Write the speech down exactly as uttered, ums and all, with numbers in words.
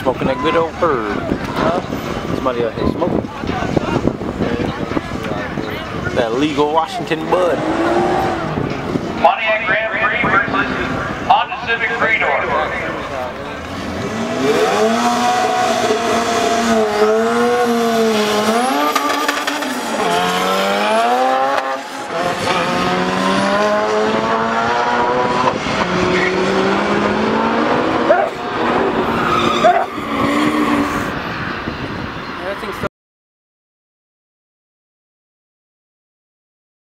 Smoking that good old herb. Huh? Somebody out here smoking. That legal Washington bud. Pontiac Gran versus Honda Civic three door.